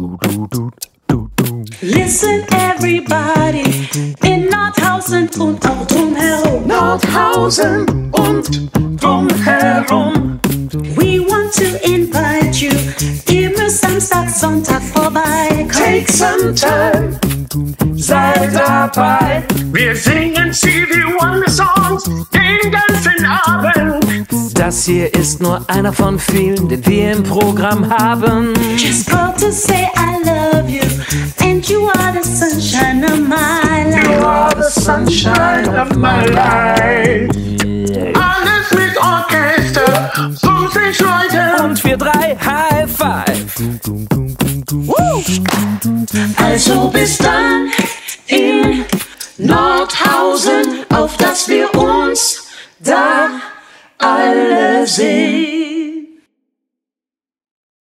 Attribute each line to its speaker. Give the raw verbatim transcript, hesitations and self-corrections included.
Speaker 1: Listen everybody in Nordhausen und auch drumherum.
Speaker 2: Nordhausen und drumherum.
Speaker 1: We want to invite you. Ihr müsst Samstag, Sonntag vorbeikommen.
Speaker 2: Take some time, sei dabei. Wir singen Stevie Wonder Songs den ganzen Abend.
Speaker 3: Das hier ist nur einer von vielen, den wir im Programm haben.
Speaker 1: Just call to say I love you, and you are the sunshine of my life.
Speaker 2: You are the sunshine of my life. Alles mit Orchester, und ich heute.
Speaker 3: Und wir drei High Five. Woo!
Speaker 1: Also bis dann in Nordhausen, auf dass wir uns da alle sehen.